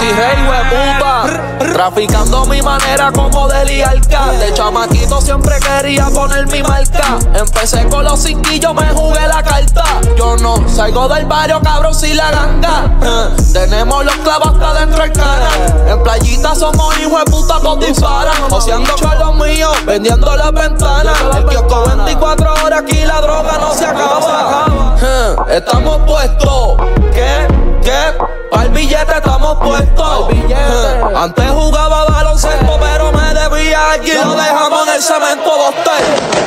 Daisy Rey, hueputa, traficando mi manera como de liarca. De chamaquito siempre quería poner mi marca. Empecé con los cinquillos, me jugué la carta. Yo no salgo del barrio, cabrón, si la ganga. Tenemos los clavos hasta dentro del canal. En playita somos hijos de puta con disparan. Joseando con los míos, vendiendo las ventanas. El kiosco 24 horas, aquí la droga no se acaba. Estamos puestos. ¿Qué? Pa'l billete estamos puestos. Antes jugaba baloncesto, pero me debía alguien. Lo dejamos en el cemento Bostel.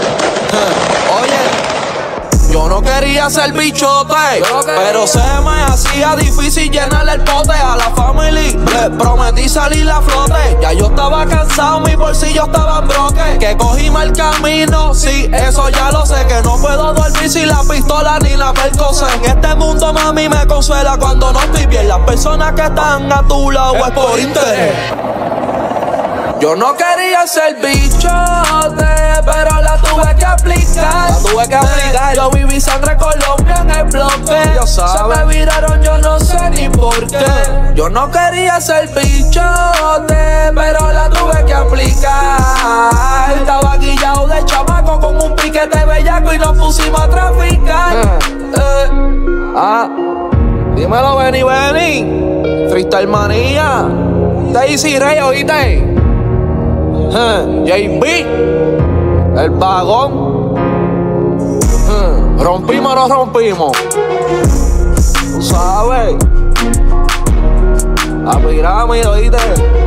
Oye, yo no quería ser bichote, pero se me hacía difícil llenar el pote. A la family le prometí salir a flote. Ya yo estaba cansado, mis bolsillos estaban broques. Que cogí mal camino, sí, eso ya lo sé. Que no puedo dormir sin la pistola ni la percocet. En este mundo, mami, me consuela cuando no estoy bien. Las personas que están a tu lado es por interés. Yo no quería ser bichote, pero la tuve que aplicar. Yo viví sangre Colombia en el bloque. Se me viraron, yo no sé ni por qué. Yo no quería ser bichote, pero la tuve que aplicar. Estaba guillado de chamaco con un piquete bellaco y nos pusimos a traficar. Dímelo, Benny. Freestyle Manía. Daisy Rey, oíste. JB, el vagón. Rompimos o no rompimos. Tú sabes. La pirámide, oíste.